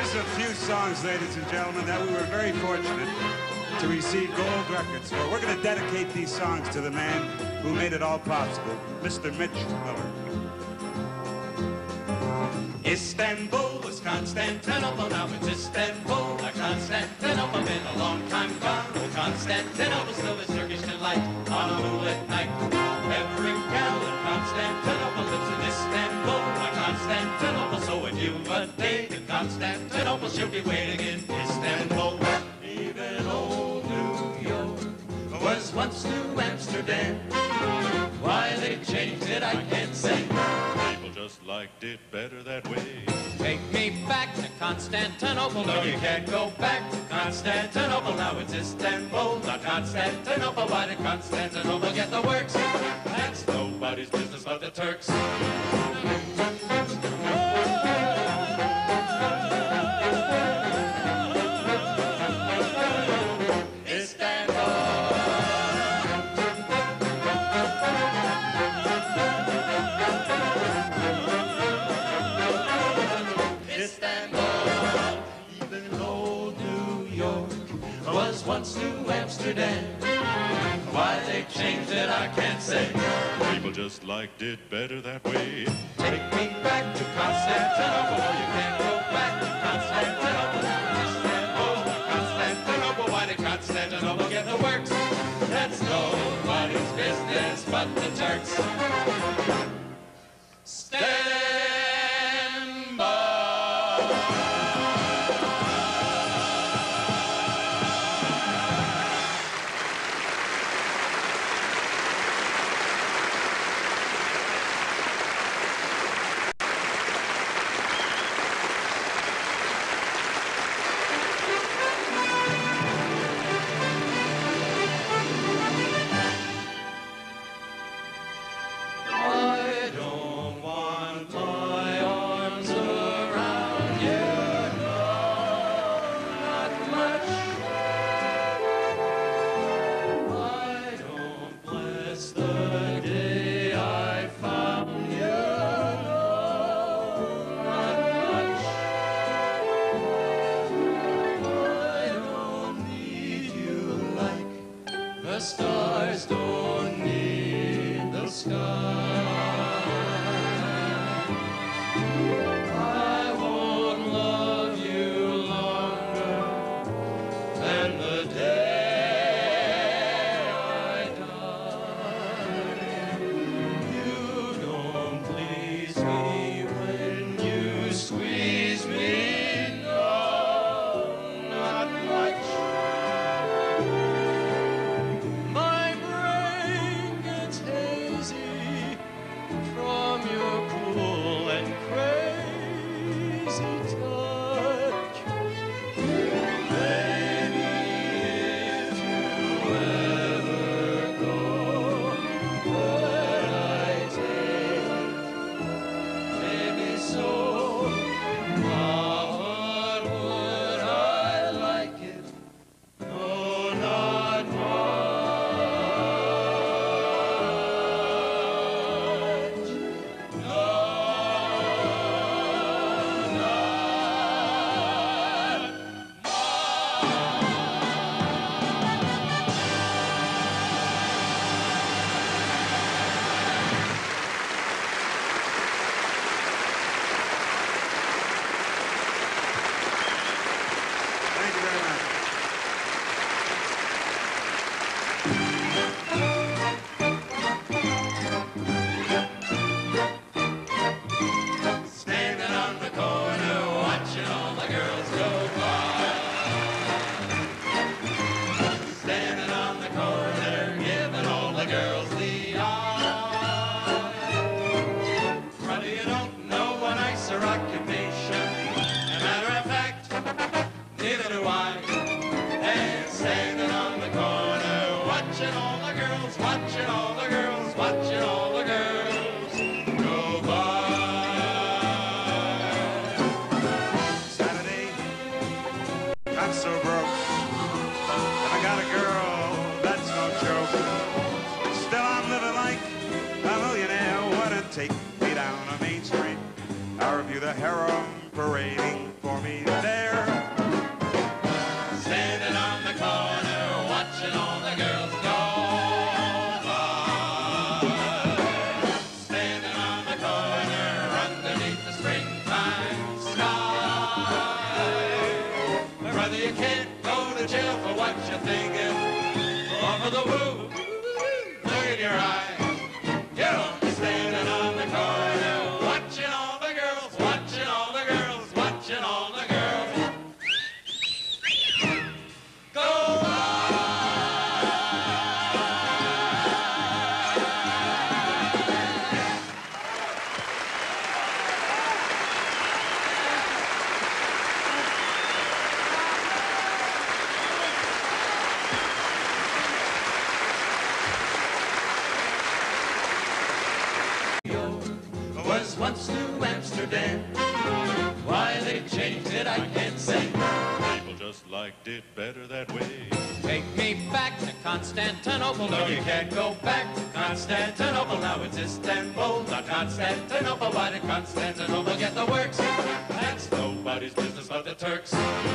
Here's a few songs, ladies and gentlemen, that we were very fortunate to receive gold records for. We're going to dedicate these songs to the man who made it all possible, Mr. Mitch Miller. Istanbul was Constantinople, now it's Istanbul, not Constantinople. Been a long time gone, old Constantinople, still is Turkish delight on a moonlit night. Every gal in Constantinople lives in Istanbul, not Constantinople. So when you've a date in Constantinople, she'll be waiting in Istanbul. Even old New York was once New Amsterdam. Why they changed it, I can't say. People just liked it better that way. Take me back to Constantinople. No, you can't go back to Constantinople. Now it's Istanbul, not Constantinople. Why did Constantinople get the works? That's nobody's business but the Turks. Once New Amsterdam. Why they changed it, I can't say. People just liked it better that way. Take me back to Constantinople. You can't go back to Constantinople. Istanbul, Constantinople. Why did Constantinople get the works? That's nobody's business but the Turks. Stand by. Take me down a main street. I review the harem parading for me there. Standing on the corner, watching all the girls go by. Standing on the corner, underneath the springtime sky. My brother, you can't go to jail for what you're thinking, or for the woo. Look in your eye. You're only standing on the corner, watching all the girls, watching all the girls, watching all the girls go by. Was once New Amsterdam. Why they changed it, I can't say. People just liked it better that way. Take me back to Constantinople. No, you can't go back to Constantinople. Now it's Istanbul, not Constantinople. Why did Constantinople get the works? That's nobody's business but the Turks.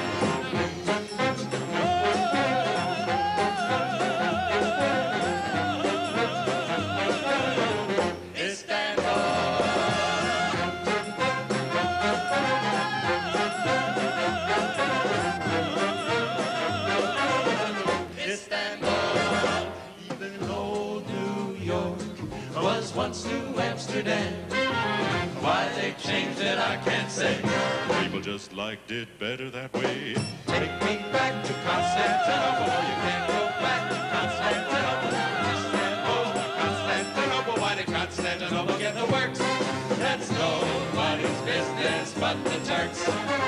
Once New Amsterdam. Why they changed it, I can't say. People just liked it better that way. Take me back to Constantinople. You can't go back to Constantinople. Istanbul, Constantinople. Why did Constantinople get the works? That's nobody's business but the Turks.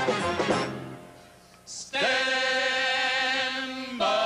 Stand by.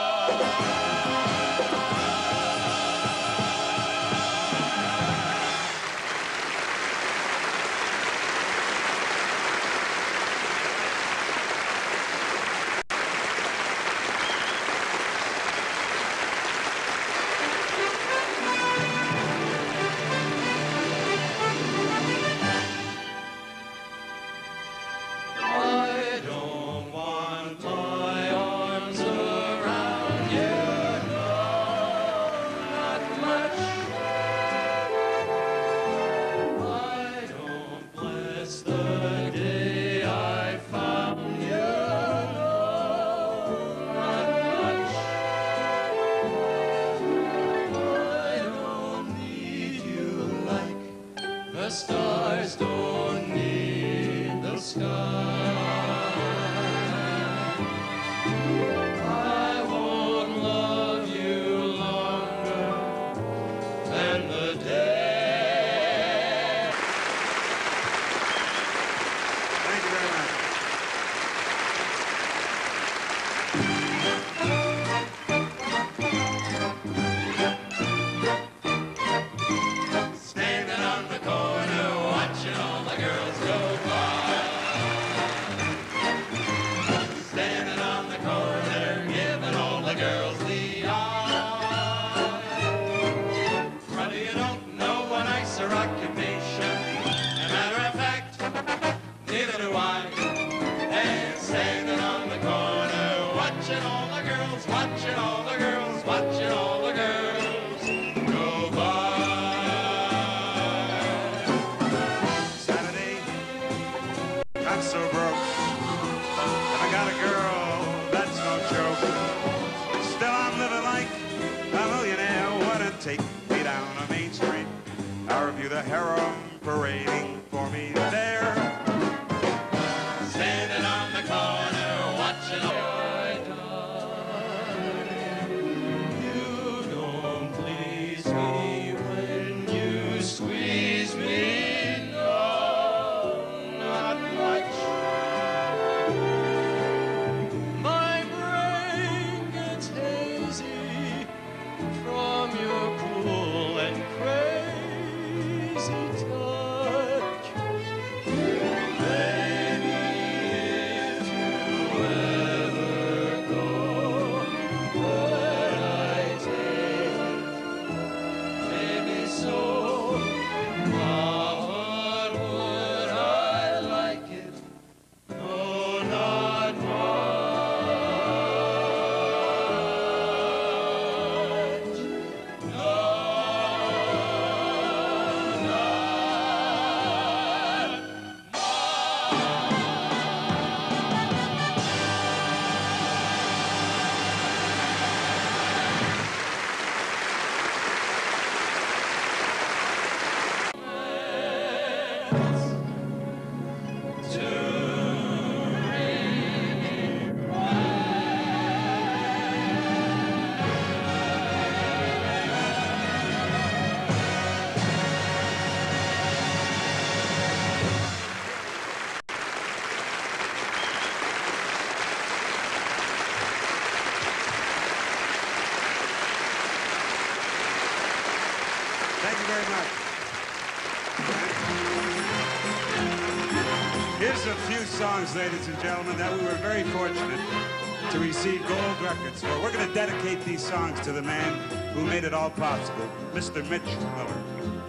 Stars don't need the sky. I won't love you longer than the day. Thank you very much. Standing on the corner, watching all the girls go by. Standing on the corner, giving all the girls the eye. Brother, you don't know a nicer occupation. As a matter of fact, neither do I. And standing on the corner, watching all the girls, watching all the girls, watching all the girls go by. Saturday, I'm so broke. If I got a girl, that's no joke. Still, I'm living like a millionaire. Wouldn't take me down on Main Street. I'll review the harem parading for me there. Standing on the corner, watching all you don't please me when you squeeze me. No, not much. My brain gets hazy from your cruel and crazy touch. Here's a few songs, ladies and gentlemen, that we were very fortunate to receive gold records for. We're going to dedicate these songs to the man who made it all possible, Mr. Mitch Miller.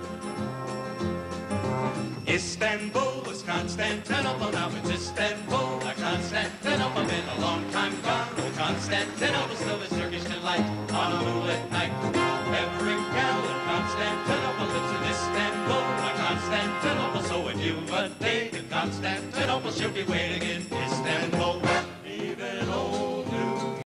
Istanbul was Constantinople, now it's Istanbul, like Constantinople, been a long time gone. Oh, Constantinople, still is Turkish delight on a moonlit night. Every gal in Constantinople lives in Istanbul, like Constantinople. So if you've a date in Constantinople, she'll be waiting